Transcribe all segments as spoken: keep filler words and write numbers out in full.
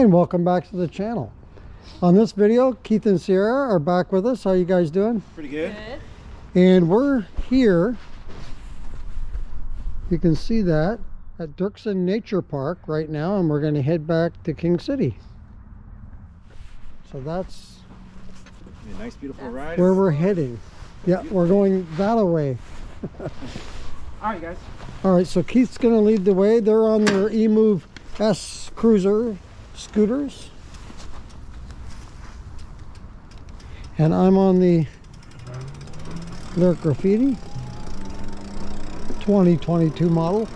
and welcome back to the channel. On this video, Keith and Sierra are back with us. How you guys doing? Pretty good. Good. And we're here, you can see that, at Dirksen Nature Park right now, and we're going to head back to King City. So that's A nice beautiful ride. where we're heading. Yeah, we're going that way. Alright guys. Alright, so Keith's going to lead the way. They're on their Emove S Cruiser scooters. And I'm on the their Graffiti twenty twenty-two model.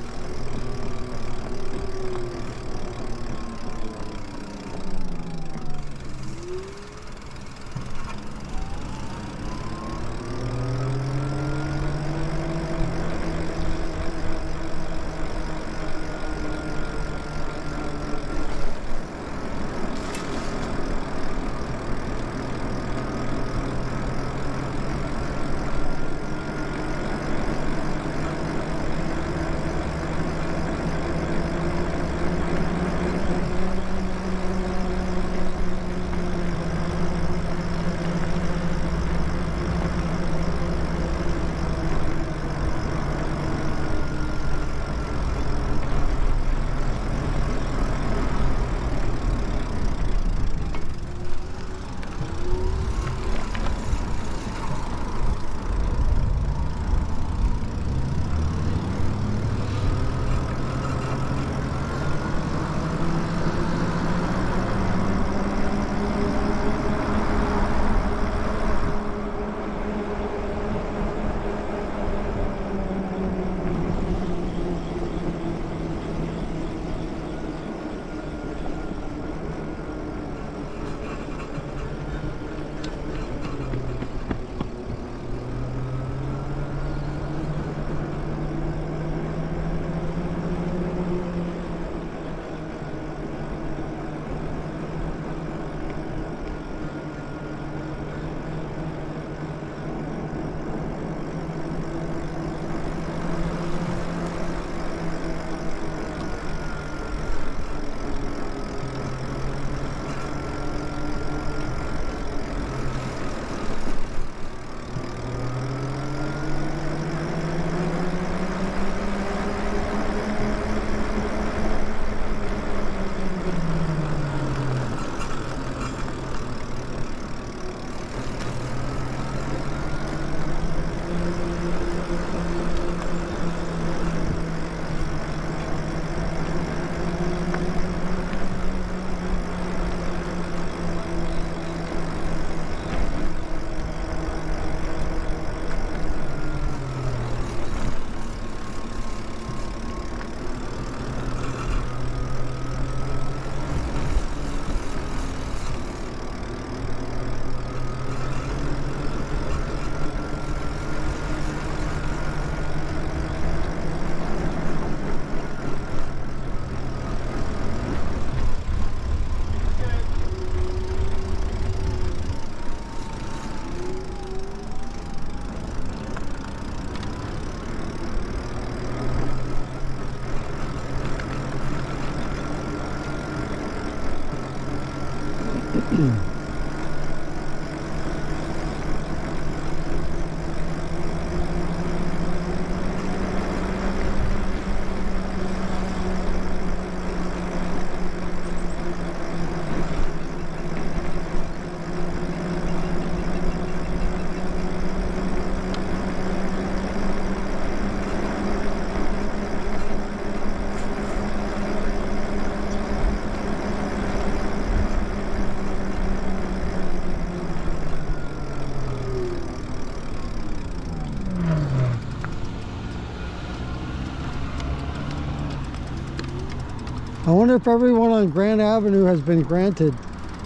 I wonder if everyone on Grand Avenue has been granted.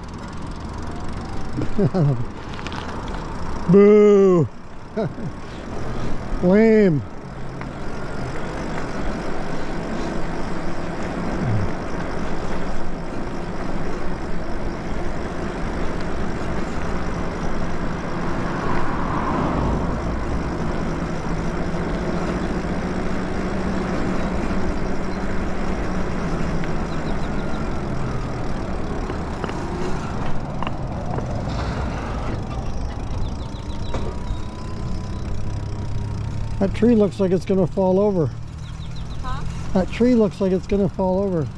Boo! Lame. That tree looks like it's going to fall over. Huh? That tree looks like it's going to fall over.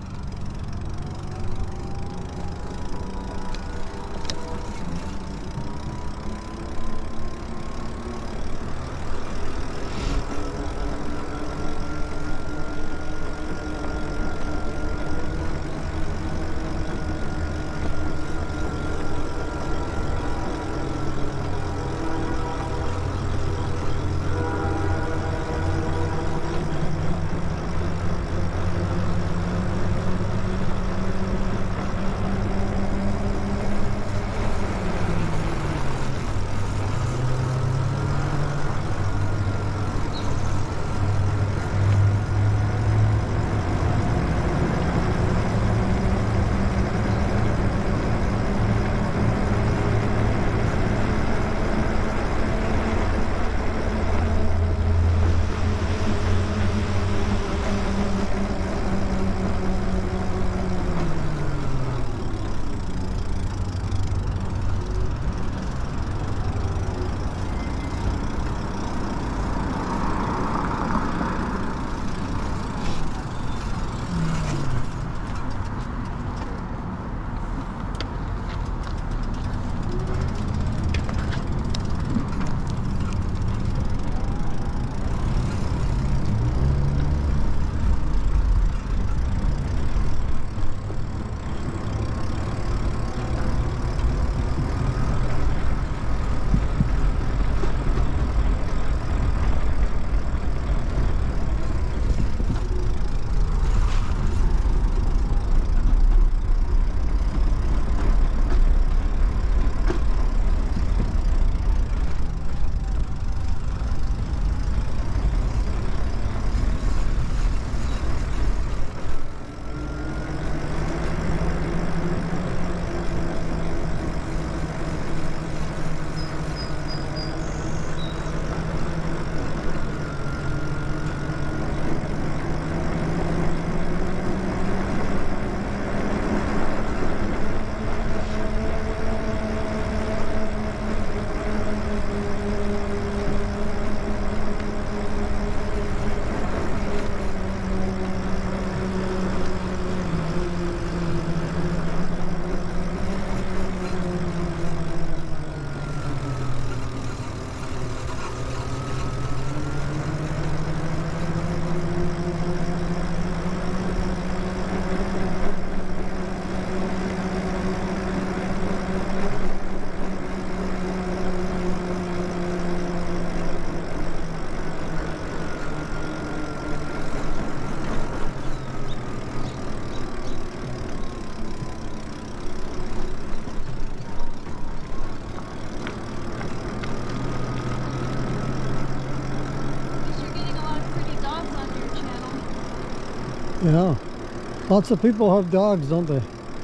Yeah. Lots of people have dogs, don't they?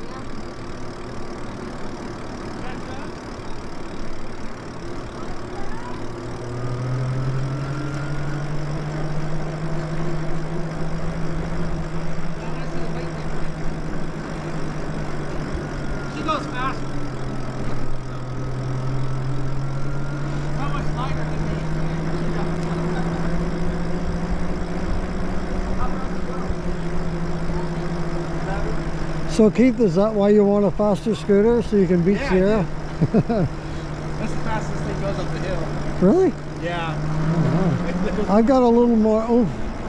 She goes faster. How much lighter than me? So Keith, is that why you want a faster scooter, so you can beat Yeah, Sierra? That's the fastest thing goes up the hill. Really? Yeah. Oh, wow. I've got a little more oomph.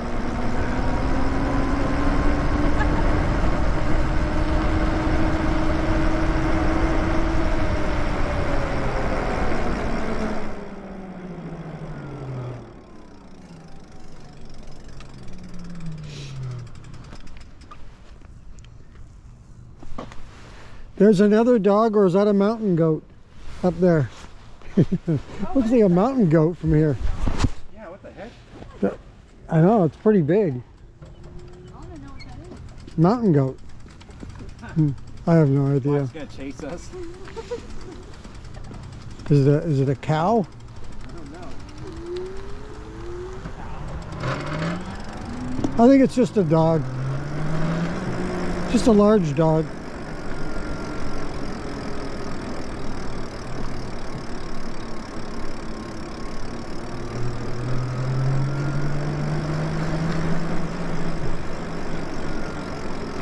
There's another dog, or is that a mountain goat up there? Looks like a mountain goat from here. Yeah, what the heck? I know, it's pretty big. I want to know what that is. Mountain goat. I have no Why idea. it's gonna chase us? Is it a, is it a cow? I don't know. I think it's just a dog. Just a large dog.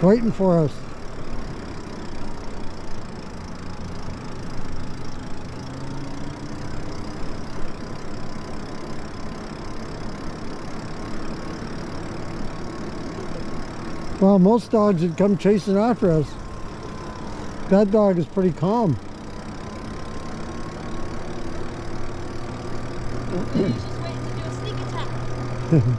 waiting for us. Well, most dogs would come chasing after us. That dog is pretty calm. He's just waiting to do a sneak attack.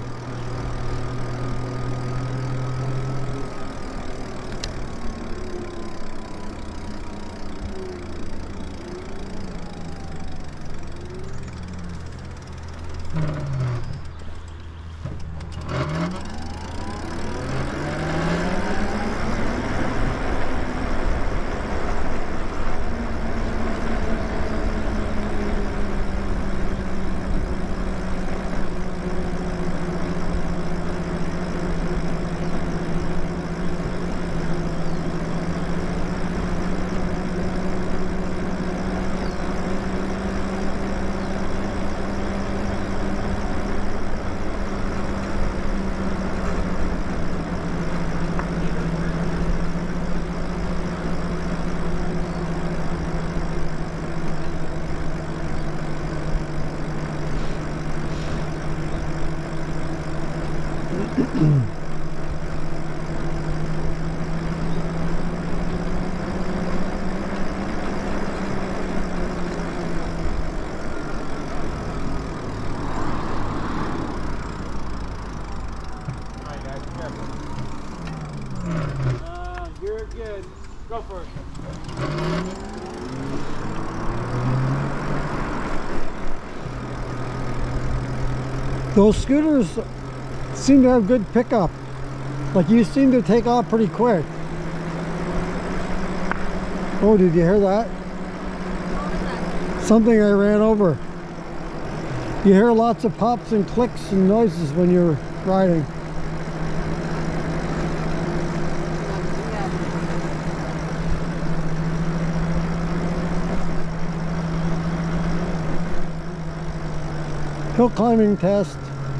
Uh, you're good. Go for it. Those scooters seem to have good pickup. Like, you seem to take off pretty quick. Oh, did you hear that? What was that? Something I ran over. You hear lots of pops and clicks and noises when you're riding. Hill climbing test.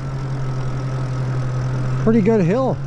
Pretty good hill.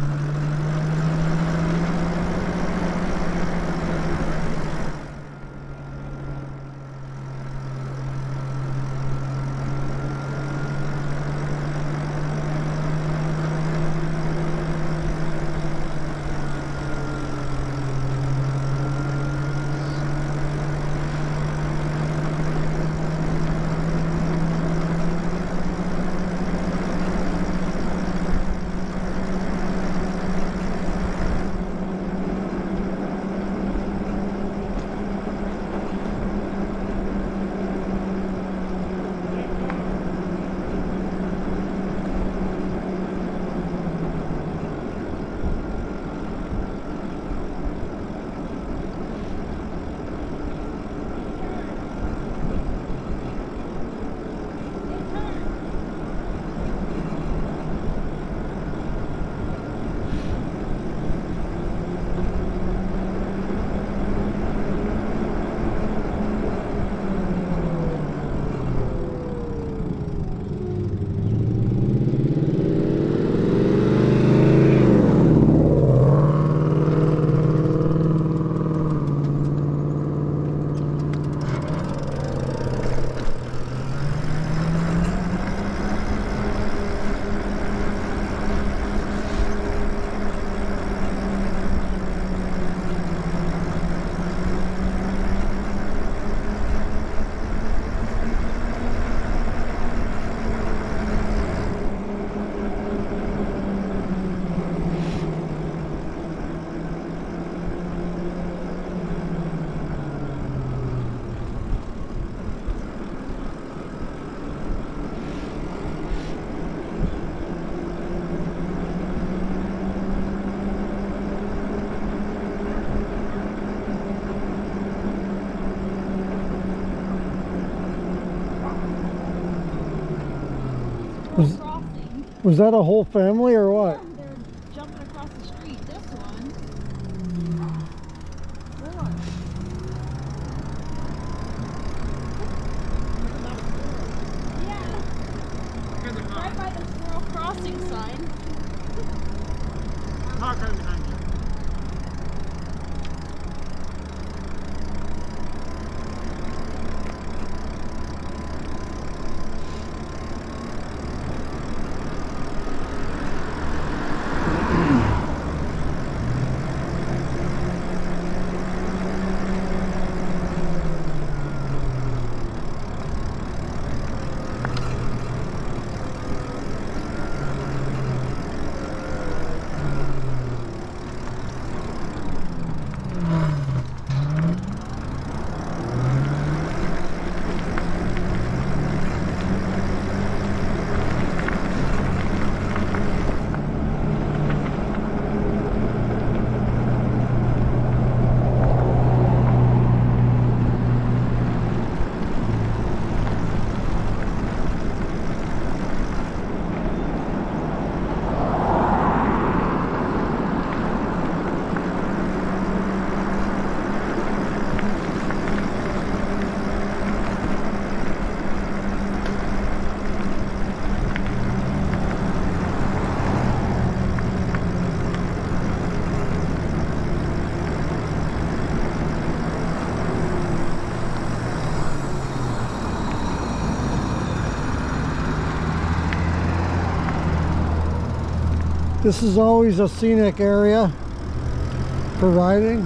Was, was that a whole family or what? Yeah, they're jumping across the street. This one. Four. Yeah. Right by the squirrel crossing sign. Car coming behind you. This is always a scenic area for riding.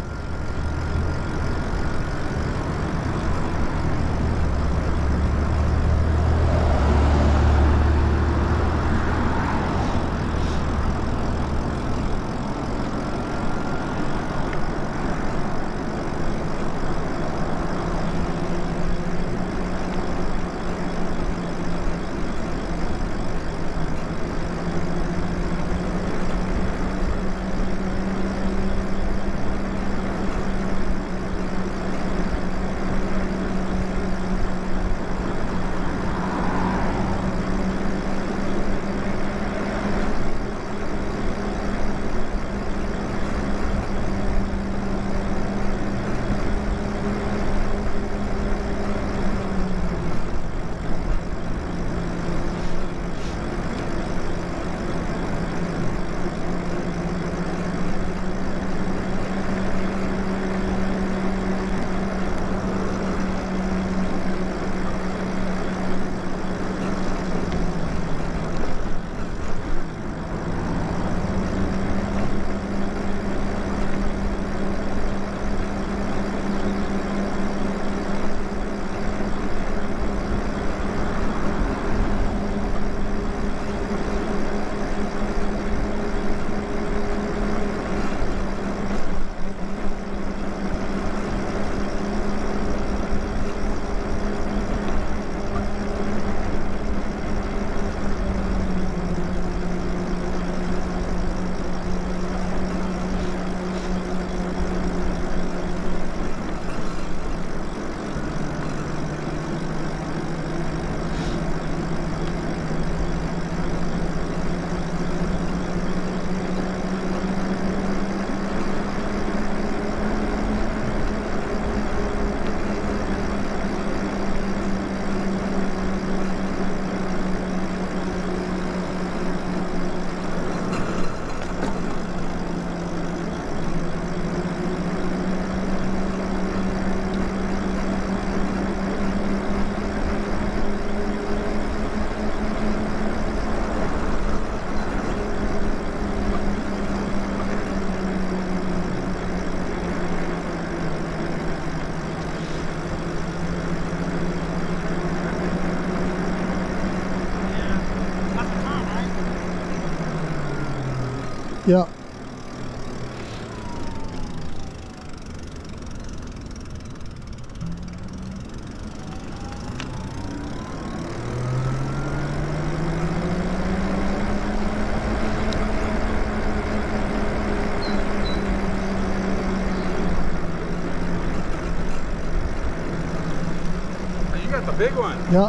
Yeah. You got the big one. Yeah.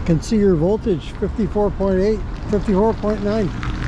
can see your voltage, fifty-four point eight, fifty-four point nine.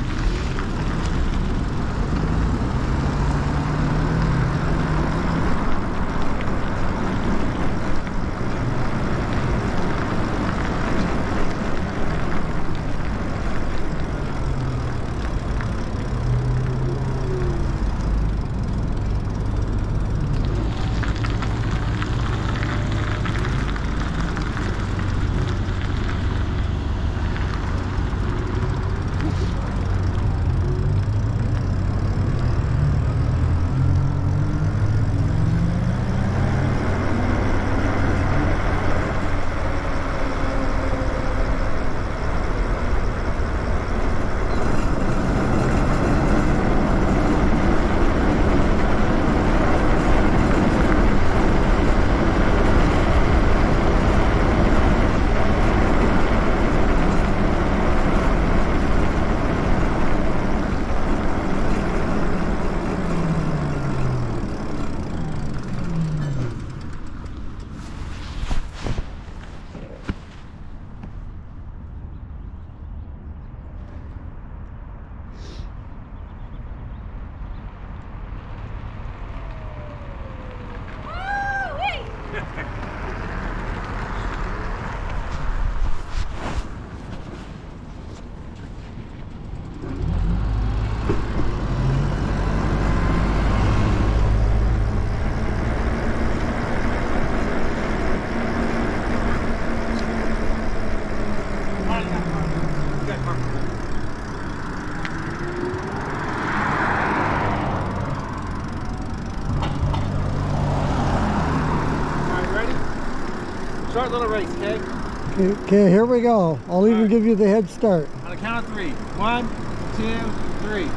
Start little race, okay? Okay, okay, here we go. I'll All even right. give you the head start. On the count of three. One, two, three.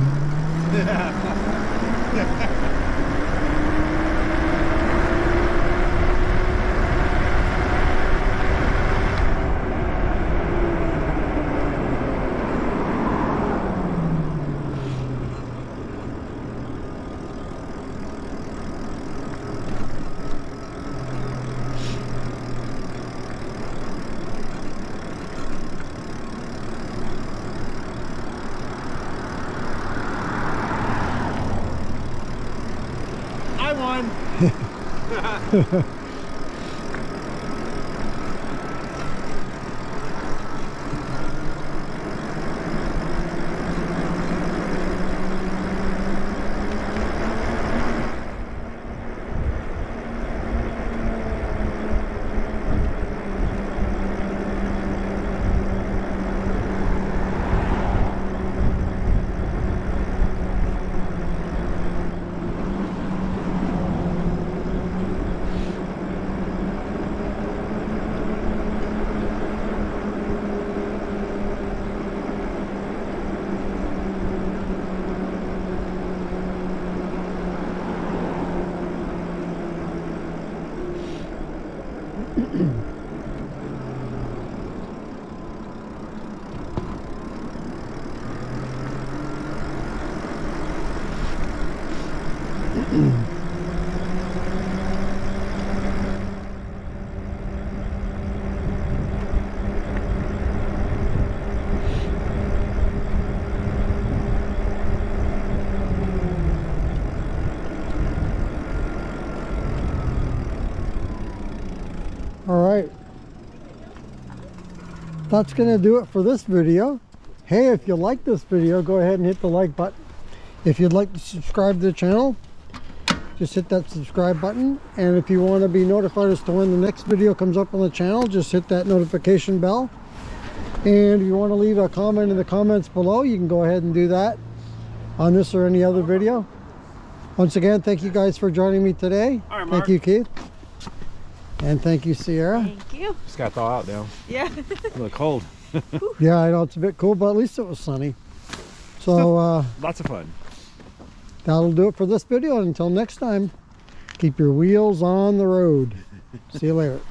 All right, that's gonna do it for this video. Hey, if you like this video, go ahead and hit the like button. If you'd like to subscribe to the channel, just hit that subscribe button. And if you want to be notified as to when the next video comes up on the channel, just hit that notification bell. And if you want to leave a comment in the comments below, you can go ahead and do that on this or any other video. Once again, thank you guys for joining me today. All right, Mark. Thank you, Keith. And thank you, Sierra. Thank you. Just got to thaw out now. Yeah. A little cold. Yeah, I know it's a bit cool, but at least it was sunny. So uh, lots of fun. That'll do it for this video. Until next time, keep your wheels on the road. See you later.